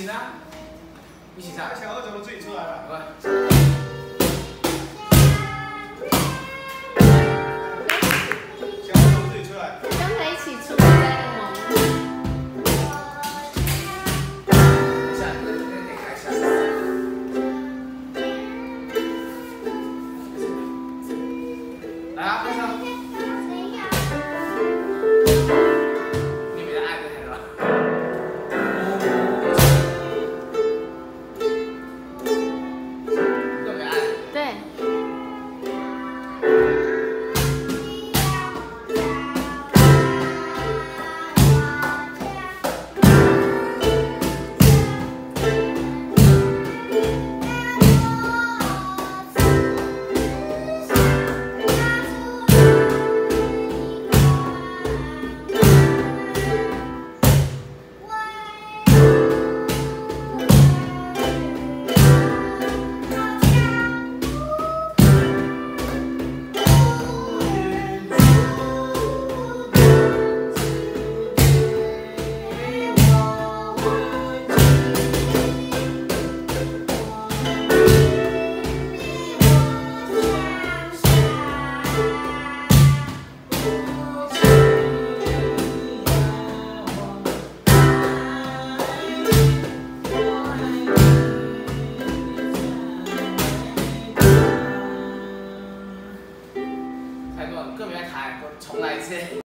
行啊，一起唱。 小二怎么自己出来了？ 来。 刚才一起出来在那个等一下，你可以开一下。来啊，开唱。